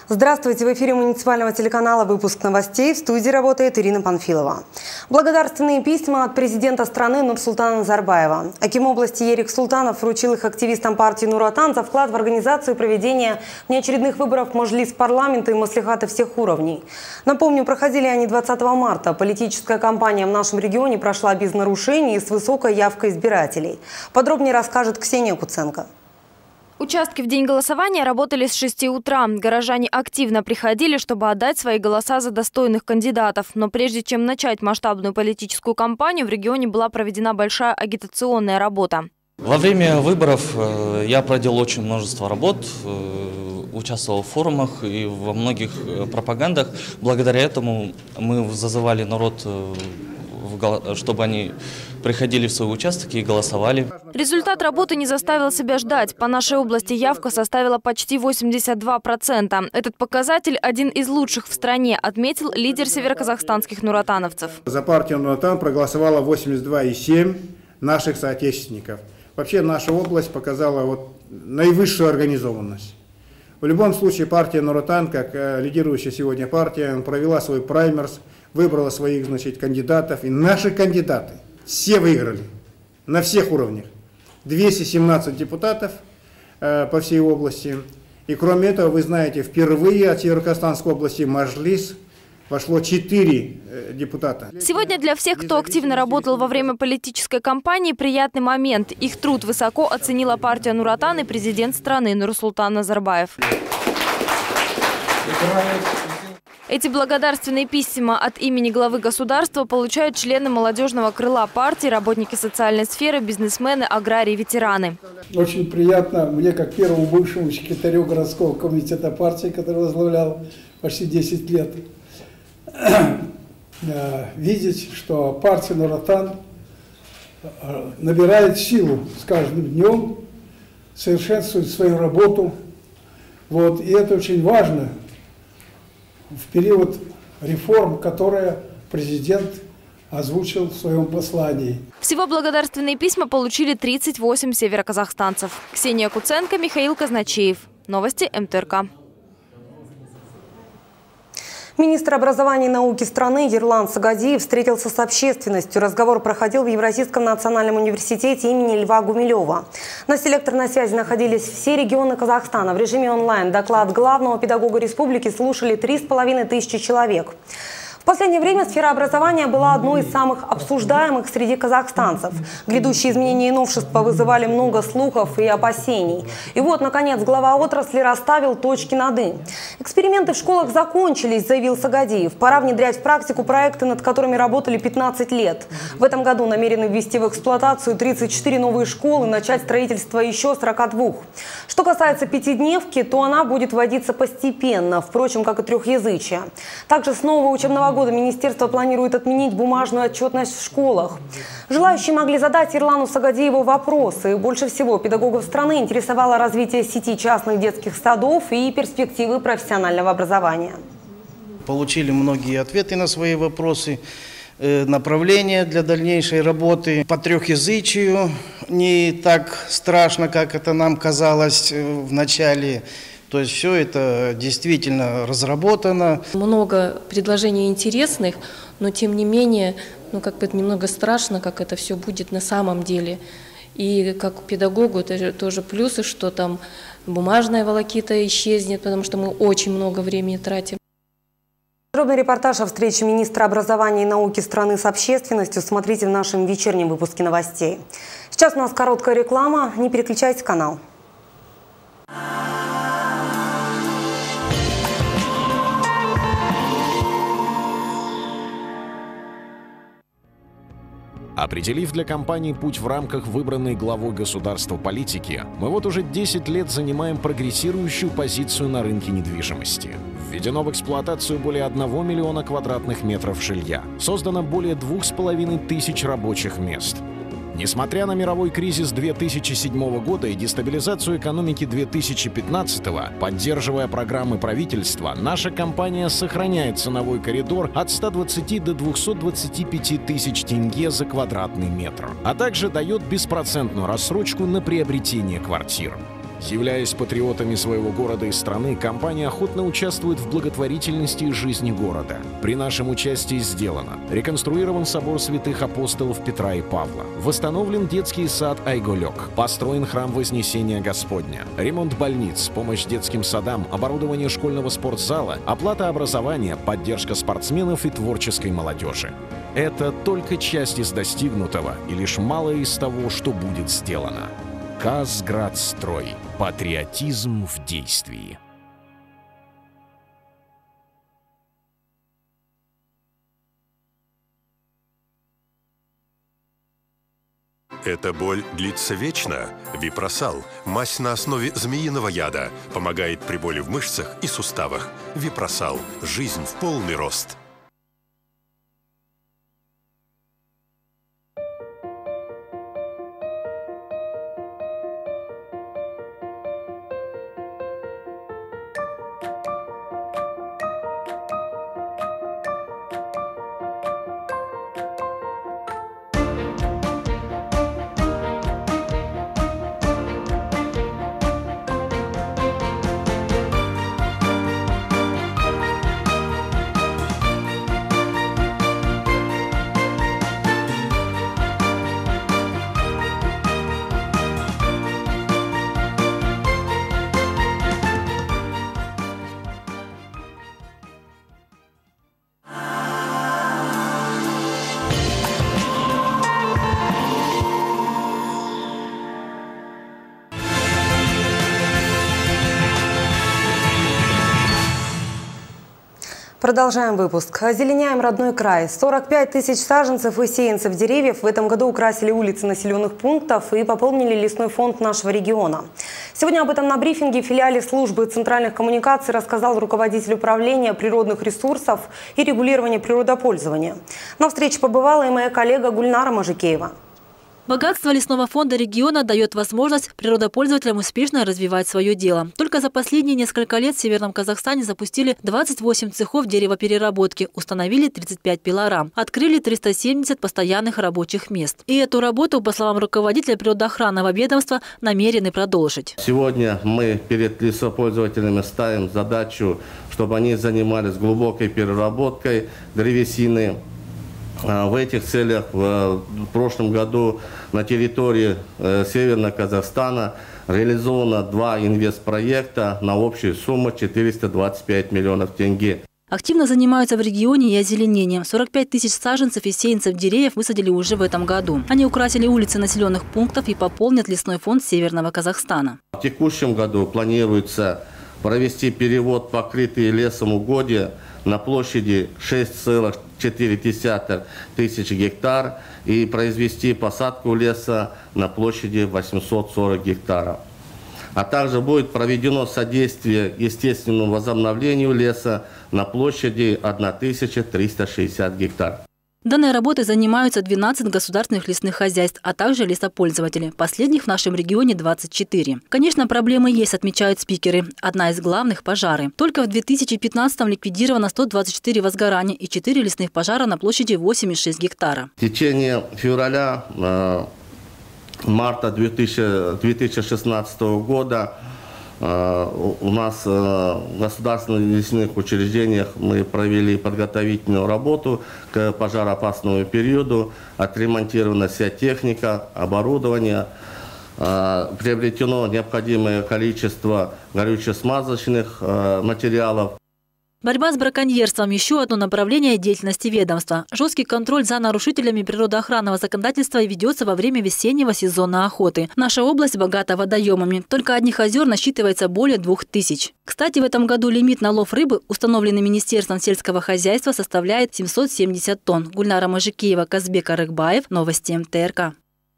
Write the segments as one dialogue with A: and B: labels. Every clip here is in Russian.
A: Здравствуйте! В эфире муниципального телеканала выпуск новостей. В студии работает Ирина Панфилова. Благодарственные письма от президента страны Нурсултана Назарбаева. Аким области Ерик Султанов вручил их активистам партии Нур Отан за вклад в организацию и проведение внеочередных выборов в Мажилис парламента и маслихаты всех уровней. Напомню, проходили они 20 марта. Политическая кампания в нашем регионе прошла без нарушений и с высокой явкой избирателей. Подробнее расскажет Ксения Куценко.
B: Участки в день голосования работали с 6 утра. Горожане активно приходили, чтобы отдать свои голоса за достойных кандидатов. Но прежде чем начать масштабную политическую кампанию, в регионе была проведена большая агитационная работа.
C: Во время выборов я проделал очень множество работ, участвовал в форумах и во многих пропагандах. Благодаря этому мы зазывали народ, чтобы они приходили в свои участки и голосовали.
B: Результат работы не заставил себя ждать. По нашей области явка составила почти 82%. Этот показатель один из лучших в стране, отметил лидер североказахстанских нуротановцев.
D: За партию Нур Отан проголосовало 82,7% наших соотечественников. Вообще наша область показала наивысшую организованность. В любом случае партия Нур Отан, как лидирующая сегодня партия, провела свой праймерс, выбрала своих кандидатов. И наши кандидаты все выиграли на всех уровнях. 217 депутатов по всей области. И кроме этого, вы знаете, впервые от Североказахстанской области в Мажилис вошло 4 депутата.
B: Сегодня для всех, кто активно работал во время политической кампании, приятный момент. Их труд высоко оценила партия Нур Отан и президент страны Нурсултан Назарбаев. Эти благодарственные письма от имени главы государства получают члены молодежного крыла партии, работники социальной сферы, бизнесмены, аграрии, ветераны.
E: Очень приятно мне, как первому бывшему секретарю городского комитета партии, который возглавлял почти 10 лет, видеть, что партия Нур Отан набирает силу с каждым днем, совершенствует свою работу. И это очень важно в период реформ, которые президент озвучил в своем послании.
B: Всего благодарственные письма получили 38 североказахстанцев. Ксения Куценко, Михаил Казначеев. Новости МТРК.
A: Министр образования и науки страны Ерлан Сагадиев встретился с общественностью. Разговор проходил в Евразийском национальном университете имени Льва Гумилева. На селекторной связи находились все регионы Казахстана. В режиме онлайн доклад главного педагога республики слушали 3500 человек. В последнее время сфера образования была одной из самых обсуждаемых среди казахстанцев. Грядущие изменения и новшества вызывали много слухов и опасений. И вот, наконец, глава отрасли расставил точки над «и». Эксперименты в школах закончились, заявил Сагадиев. Пора внедрять в практику проекты, над которыми работали 15 лет. В этом году намерены ввести в эксплуатацию 34 новые школы, начать строительство еще 42. Что касается пятидневки, то она будет вводиться постепенно, впрочем, как и трехязычие. Также с нового учебного года министерство планирует отменить бумажную отчетность в школах. Желающие могли задать Ерлану Сагадиеву вопросы. Больше всего педагогов страны интересовало развитие сети частных детских садов и перспективы профессионального образования.
F: Получили многие ответы на свои вопросы, направления для дальнейшей работы. По трехязычию не так страшно, как это нам казалось в начале. То есть все это действительно разработано.
G: Много предложений интересных, но тем не менее, как бы немного страшно, как это все будет на самом деле. И как педагогу это тоже плюсы, что там бумажная волокита исчезнет, потому что мы очень много времени тратим.
A: Подробный репортаж о встрече министра образования и науки страны с общественностью смотрите в нашем вечернем выпуске новостей. Сейчас у нас короткая реклама. Не переключайте канал.
H: Определив для компании путь в рамках выбранной главой государства политики, мы вот уже 10 лет занимаем прогрессирующую позицию на рынке недвижимости. Введено в эксплуатацию более 1 миллиона квадратных метров жилья. Создано более 2500 рабочих мест. Несмотря на мировой кризис 2007 года и дестабилизацию экономики 2015, поддерживая программы правительства, наша компания сохраняет ценовой коридор от 120 до 225 тысяч тенге за квадратный метр, а также дает беспроцентную рассрочку на приобретение квартир. Являясь патриотами своего города и страны, компания охотно участвует в благотворительности и жизни города. При нашем участии сделано: реконструирован собор святых апостолов Петра и Павла, восстановлен детский сад Айголек, построен храм Вознесения Господня, ремонт больниц, помощь детским садам, оборудование школьного спортзала, оплата образования, поддержка спортсменов и творческой молодежи. Это только часть из достигнутого и лишь малое из того, что будет сделано. Казградстрой. Патриотизм в действии.
I: Эта боль длится вечно? Випросал – мазь на основе змеиного яда. Помогает при боли в мышцах и суставах. Випросал – жизнь в полный рост.
A: Продолжаем выпуск. Озеленяем родной край. 45 тысяч саженцев и сеянцев деревьев в этом году украсили улицы населенных пунктов и пополнили лесной фонд нашего региона. Сегодня об этом на брифинге в филиале службы центральных коммуникаций рассказал руководитель управления природных ресурсов и регулирования природопользования. На встрече побывала и моя коллега Гульнара Мажикеева.
J: Богатство лесного фонда региона дает возможность природопользователям успешно развивать свое дело. Только за последние несколько лет в Северном Казахстане запустили 28 цехов деревопереработки, установили 35 пилорам, открыли 370 постоянных рабочих мест. И эту работу, по словам руководителя природоохранного ведомства, намерены продолжить.
K: Сегодня мы перед лесопользователями ставим задачу, чтобы они занимались глубокой переработкой древесины. В этих целях в прошлом году на территории Северного Казахстана реализовано 2 инвестпроекта на общую сумму 425 миллионов тенге.
J: Активно занимаются в регионе и озеленением. 45 тысяч саженцев и сеянцев деревьев высадили уже в этом году. Они украсили улицы населенных пунктов и пополнят лесной фонд Северного Казахстана.
K: В текущем году планируется провести перевод покрытые лесом угодья на площади 6,4 тысяч гектар и произвести посадку леса на площади 840 гектаров. А также будет проведено содействие естественному возобновлению леса на площади 1360 гектар.
J: Данной работой занимаются 12 государственных лесных хозяйств, а также лесопользователи. Последних в нашем регионе 24. Конечно, проблемы есть, отмечают спикеры. Одна из главных – пожары. Только в 2015-м ликвидировано 124 возгорания и 4 лесных пожара на площади 8,6 гектара.
K: В течение февраля-марта 2016 года у нас в государственных лесных учреждениях мы провели подготовительную работу к пожароопасному периоду. Отремонтирована вся техника, оборудование, приобретено необходимое количество горюче-смазочных материалов.
J: Борьба с браконьерством – еще одно направление деятельности ведомства. Жесткий контроль за нарушителями природоохранного законодательства ведется во время весеннего сезона охоты. Наша область богата водоемами. Только одних озер насчитывается более 2000. Кстати, в этом году лимит на лов рыбы, установленный Министерством сельского хозяйства, составляет 770 тонн. Гульнара Мажикеева, Казбек Арыкбаев. Новости МТРК.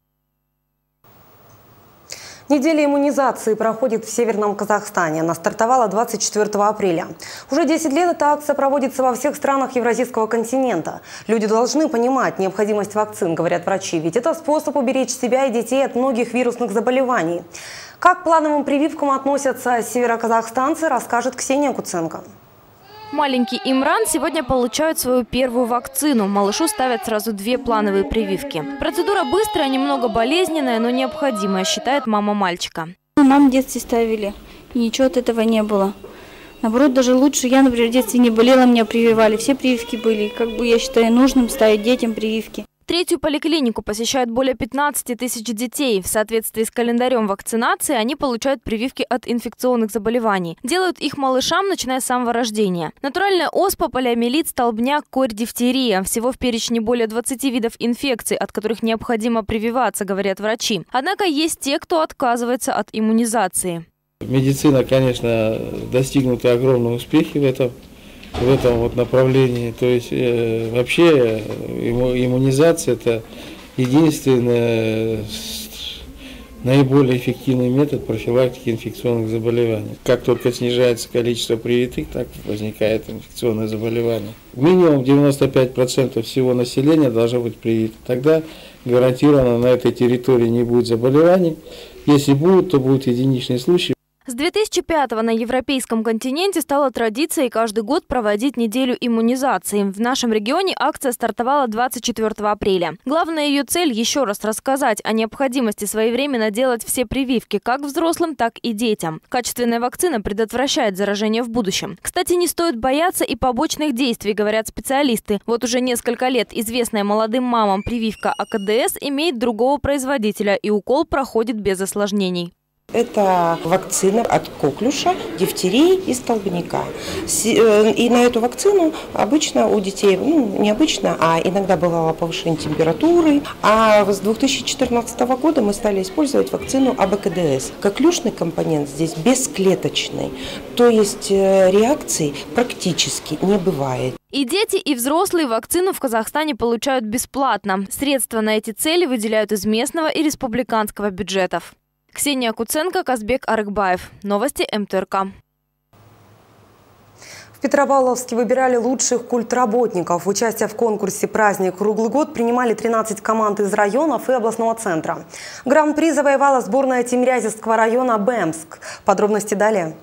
A: Неделя иммунизации проходит в Северном Казахстане. Она стартовала 24 апреля. Уже 10 лет эта акция проводится во всех странах Евразийского континента. Люди должны понимать необходимость вакцин, говорят врачи, ведь это способ уберечь себя и детей от многих вирусных заболеваний. Как к плановым прививкам относятся североказахстанцы, расскажет Ксения Куценко.
B: Маленький Имран сегодня получает свою первую вакцину. Малышу ставят сразу 2 плановые прививки. Процедура быстрая, немного болезненная, но необходимая, считает мама мальчика.
L: Нам в детстве ставили, и ничего от этого не было. Наоборот, даже лучше. Я, например, в детстве не болела, меня прививали. Все прививки были. Как бы я считаю нужным ставить детям прививки.
B: Третью поликлинику посещают более 15 тысяч детей. В соответствии с календарем вакцинации они получают прививки от инфекционных заболеваний. Делают их малышам, начиная с самого рождения. Натуральная оспа, полиомиелит, столбняк, корь, дифтерия. Всего в перечне более 20 видов инфекций, от которых необходимо прививаться, говорят врачи. Однако есть те, кто отказывается от иммунизации.
M: Медицина, конечно, достигнуты огромные успехи в этом вот направлении. То есть вообще иммунизация – это единственный наиболее эффективный метод профилактики инфекционных заболеваний. Как только снижается количество привитых, так возникает инфекционное заболевание. Минимум 95% всего населения должно быть привито. Тогда гарантированно на этой территории не будет заболеваний. Если будет, то будут единичные случаи.
B: С 2005-го на европейском континенте стала традицией каждый год проводить неделю иммунизации. В нашем регионе акция стартовала 24 апреля. Главная ее цель – еще раз рассказать о необходимости своевременно делать все прививки как взрослым, так и детям. Качественная вакцина предотвращает заражение в будущем. Кстати, не стоит бояться и побочных действий, говорят специалисты. Вот уже несколько лет известная молодым мамам прививка АКДС имеет другого производителя, и укол проходит без осложнений.
N: Это вакцина от коклюша, дифтерии и столбняка. И на эту вакцину обычно у детей, не обычно, а иногда бывало повышение температуры. А с 2014 года мы стали использовать вакцину АБКДС. Коклюшный компонент здесь бесклеточный, то есть реакций практически не бывает.
B: И дети, и взрослые вакцину в Казахстане получают бесплатно. Средства на эти цели выделяют из местного и республиканского бюджетов. Ксения Куценко, Казбек Арыкбаев. Новости МТРК.
A: В Петропавловске выбирали лучших культработников. Участие в конкурсе «Праздник круглый год» принимали 13 команд из районов и областного центра. Гран-при завоевала сборная Тимирязевского района «Бэмск». Подробности далее.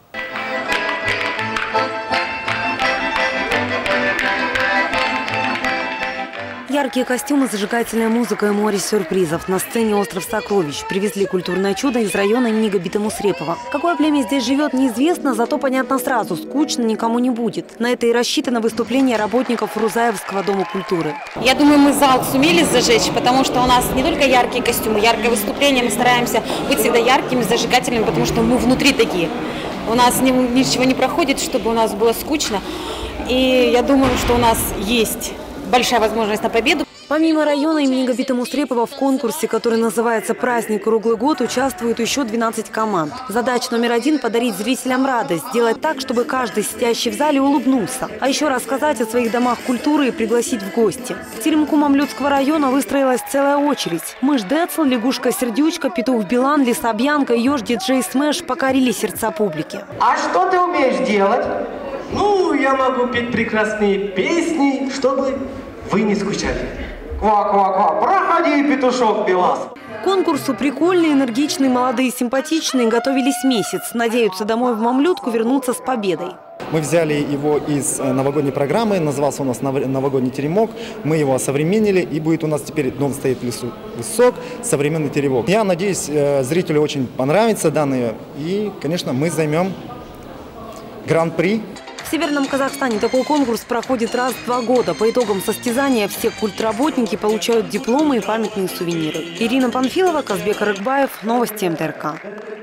A: Яркие костюмы, зажигательная музыка и море сюрпризов. На сцене «Остров сокровищ» привезли культурное чудо из района имени Габита Мусрепова. Какое племя здесь живет, неизвестно, зато понятно сразу – скучно никому не будет. На это и рассчитано выступление работников Рузаевского дома культуры.
O: Я думаю, мы зал сумели зажечь, потому что у нас не только яркие костюмы, яркое выступление. Мы стараемся быть всегда яркими, зажигательными, потому что мы внутри такие. У нас ничего не проходит, чтобы у нас было скучно. И я думаю, что у нас есть большая возможность на победу.
A: Помимо района имени Габита Мусрепова в конкурсе, который называется «Праздник круглый год», участвуют еще 12 команд. Задача номер 1 – подарить зрителям радость, сделать так, чтобы каждый сидящий в зале улыбнулся. А еще рассказать о своих домах культуры и пригласить в гости. К теремку Мамлютского района выстроилась целая очередь. Мышь Децл, лягушка Сердючка, петух Билан, лиса Бьянка, еж диджей Смэш покорили сердца публики.
P: А что ты умеешь делать? Ну, я могу петь прекрасные песни, чтобы вы не скучали. Ква-ква-ква, проходи, петушок Белас.
A: К конкурсу прикольные, энергичные, молодые, симпатичные готовились месяц. Надеются домой в Мамлютку вернуться с победой.
Q: Мы взяли его из новогодней программы, назывался у нас «Новогодний теремок». Мы его осовременили, и будет у нас теперь «Дом стоит в лесу высок», современный теремок. Я надеюсь, зрителю очень понравится данные, и, конечно, мы займем гран-при.
A: В Северном Казахстане такой конкурс проходит раз в 2 года. По итогам состязания все культработники получают дипломы и памятные сувениры. Ирина Панфилова, Казбек Арыкбаев. Новости МТРК.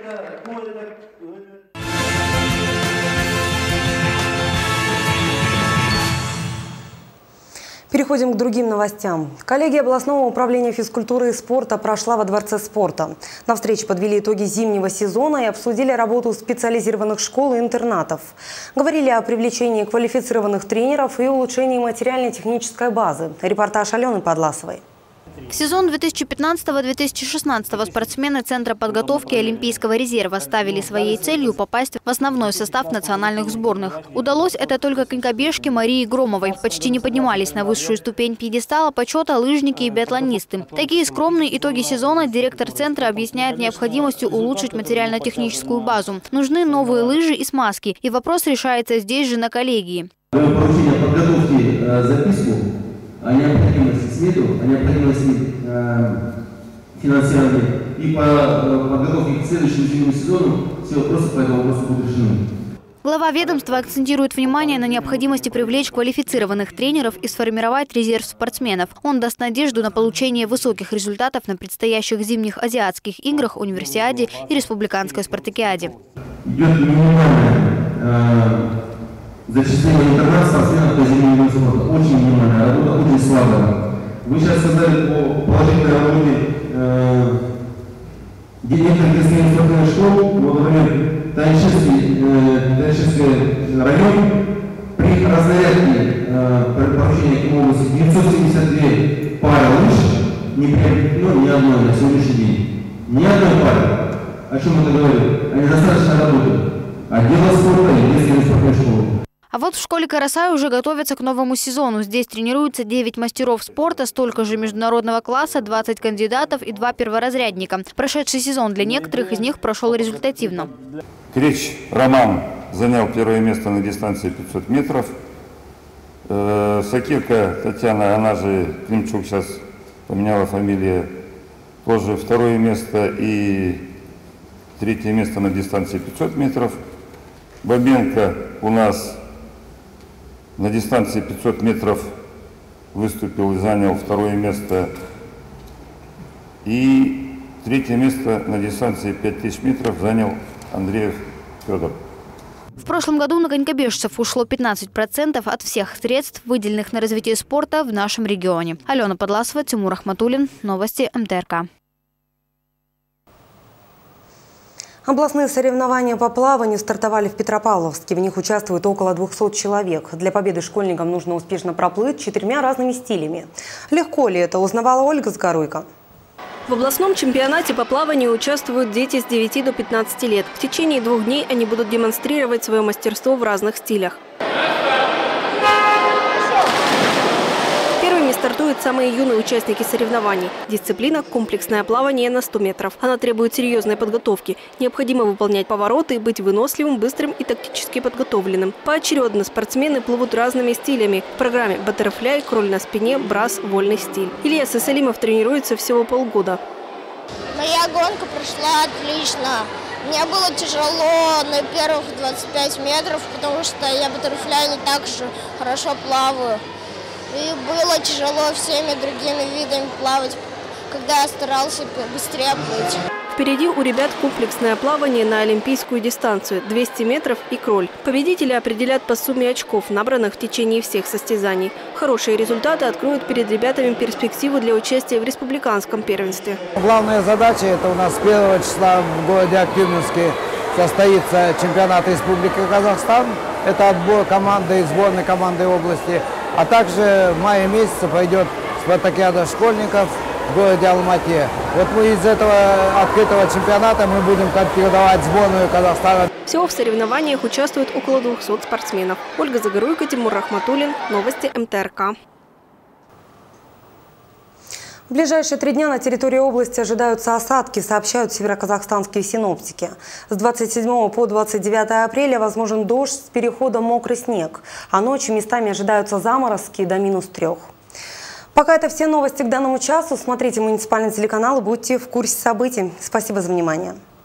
A: Переходим к другим новостям. Коллегия областного управления физкультуры и спорта прошла во Дворце спорта. На встрече подвели итоги зимнего сезона и обсудили работу специализированных школ и интернатов. Говорили о привлечении квалифицированных тренеров и улучшении материально-технической базы. Репортаж Алены Подласовой.
R: В сезон 2015-2016 спортсмены Центра подготовки Олимпийского резерва ставили своей целью попасть в основной состав национальных сборных. Удалось это только конькобежке Марии Громовой. Почти не поднимались на высшую ступень пьедестала почета лыжники и биатлонисты. Такие скромные итоги сезона директор Центра объясняет необходимостью улучшить материально-техническую базу. Нужны новые лыжи и смазки. И вопрос решается здесь же на коллегии.
S: Поручение подготовки записку о необходимости смету, о необходимости финансирования и по подготовке к следующему зимнему сезону все вопросы по этому вопросу будут решены.
R: Глава ведомства акцентирует внимание на необходимости привлечь квалифицированных тренеров и сформировать резерв спортсменов. Он даст надежду на получение высоких результатов на предстоящих зимних азиатских играх, универсиаде и республиканской спартакиаде.
S: Идет минимальное зачисление интернат-спортсменов до зимнего вида спорта. Очень минимальная работа, очень слабая. Вы сейчас сказали по положительной работе некоторых спортивных школ, вот, например, Таньшинский район при разнарядке поручения Акимовой области 972 пары лыж не приобретено ни одной на сегодняшний день. Ни одной пары. О чем это говорит? Они достаточно работают. Отдела спорта и детские спортивные школы.
R: А вот в школе Карасай уже готовятся к новому сезону. Здесь тренируются 9 мастеров спорта, столько же международного класса, 20 кандидатов и 2 перворазрядника. Прошедший сезон для некоторых из них прошел результативно.
T: Крич Роман занял первое место на дистанции 500 метров. Сакирка Татьяна, она же Климчук, сейчас поменяла фамилию, тоже второе место и третье место на дистанции 500 метров. Бабенко у нас на дистанции 500 метров выступил и занял второе место. И третье место на дистанции 5000 метров занял Андреев Федор.
R: В прошлом году на конькобежцев ушло 15% от всех средств, выделенных на развитие спорта в нашем регионе. Алена Подласова, Тимур Ахматуллин. Новости МТРК.
A: Областные соревнования по плаванию стартовали в Петропавловске. В них участвует около 200 человек. Для победы школьникам нужно успешно проплыть 4 разными стилями. Легко ли это, узнавала Ольга Сгоруйко.
U: В областном чемпионате по плаванию участвуют дети с 9 до 15 лет. В течение 2 дней они будут демонстрировать свое мастерство в разных стилях. Первыми стартуют самые юные участники соревнований. Дисциплина – комплексное плавание на 100 метров. Она требует серьезной подготовки. Необходимо выполнять повороты, быть выносливым, быстрым и тактически подготовленным. Поочередно спортсмены плывут разными стилями. В программе баттерфляй, кроль на спине, брас, вольный стиль. Илья Сысалимов тренируется всего полгода.
V: Моя гонка прошла отлично. Мне было тяжело на первых 25 метров, потому что я баттерфляй не так же хорошо плаваю. И было тяжело всеми другими видами плавать, когда я старался быстрее плыть.
U: Впереди у ребят комплексное плавание на олимпийскую дистанцию – 200 метров и кроль. Победители определят по сумме очков, набранных в течение всех состязаний. Хорошие результаты откроют перед ребятами перспективу для участия в республиканском первенстве.
W: Главная задача – это у нас с 1 числа в городе Актюбинске состоится чемпионат Республики Казахстан. Это отбор команды и сборной команды области. А также в мае месяце пойдет спартакиада школьников в городе Алмате. Вот мы из этого открытого чемпионата мы будем конкурировать сборную Казахстана.
U: Всего в соревнованиях участвует около 200 спортсменов. Ольга Загоруйко, Тимур Ахматуллин. Новости МТРК.
A: В ближайшие 3 дня на территории области ожидаются осадки, сообщают североказахстанские синоптики. С 27 по 29 апреля возможен дождь с переходом мокрый снег, а ночью местами ожидаются заморозки до -3. Пока это все новости к данному часу. Смотрите муниципальный телеканал и будьте в курсе событий. Спасибо за внимание.